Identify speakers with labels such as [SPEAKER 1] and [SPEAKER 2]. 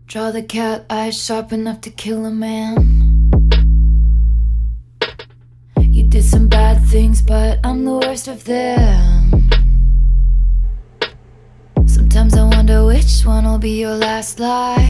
[SPEAKER 1] Draw the cat eyes sharp enough to kill a man. You did some bad things, but I'm the worst of them. Sometimes I wonder which one will be your last lie.